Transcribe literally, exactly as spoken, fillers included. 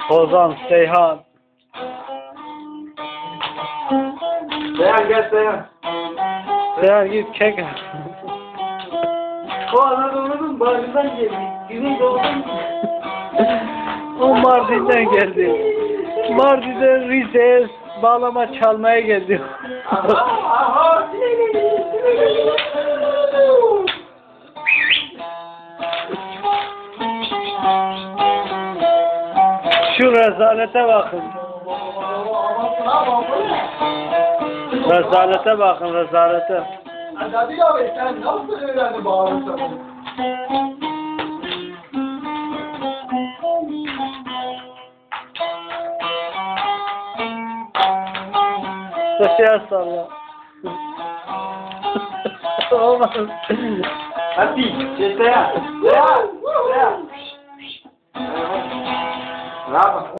Ozan, Seyhan. Seyhan gel Seyhan. Seyhan git kek. O Anadolu'nun bağrından geldi. Güney doğudan. O Mardin'den geldi. Mardin'den Rize'ye bağlama çalmaya geldi. Aha aha. Şu rezalete bakın. Rezalete bakın, rezalete. Hadi abi sen nasıl öğrendin bağırırsan? Taşıya salla. Olmaz. Hadi şey Seyhan. Seyhan. Seyhan. Ne yapalım?